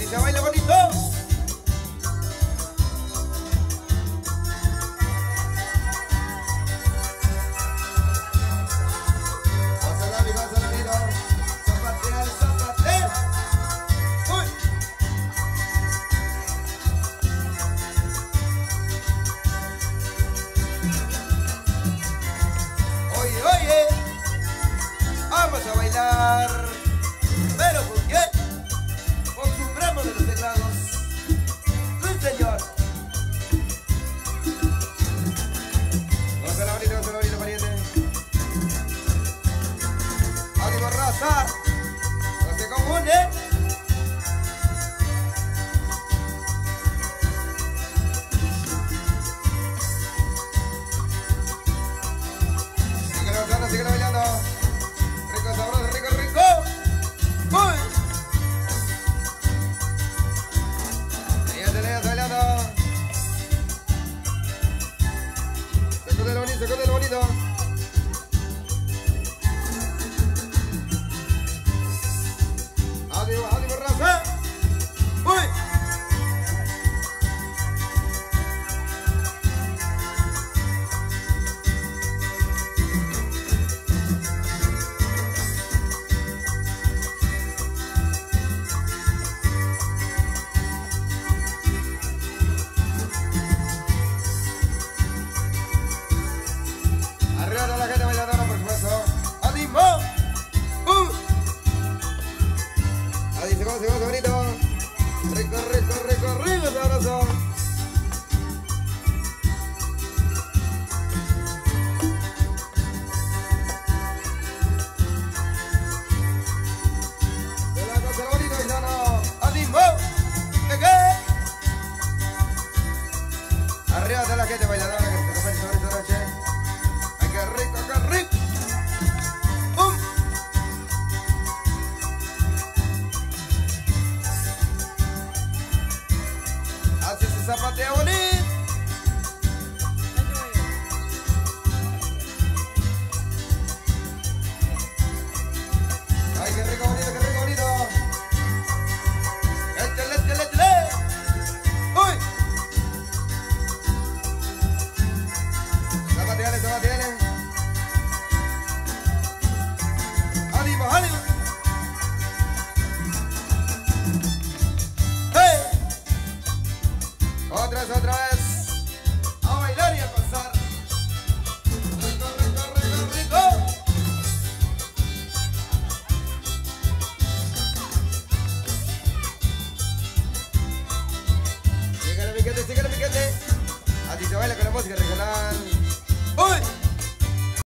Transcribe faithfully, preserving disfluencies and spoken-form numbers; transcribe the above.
se baila bonito. Gózala, mi gózala, amigo. Zapatea, zapatea. Uy. Oye, oye. Vamos a bailar. ¿Pero con qué? Con Supremo de los Teclados. Sí, señor. Gózala bonito, gózala bonito, pariente. ¡Ánimo, raza! ¡No se confunde! Síguelo gozando, síguelo bailando. Rico, sabroso, rico, rico. ¡Uy! Léate, léate, bailando. Sacúdelo bonito, sacúdelo bonito. ¡Ánimo, ánimo, raza! ¡Uy! Arriba toda la gente bailadora, por supuesto. ¡Ánimo! ¡Uh! Ahí se goza, se goza bonito. Rico, rico, rico, rico, sabroso. Se la goza bonito, bailando. ¡Ánimo! ¿Qué qué? Arriba toda la gente bailadora que se acompaña sobre esta noche. ¡Ay, qué rico, qué rico! ¡Pum! Hace su zapateo bonito.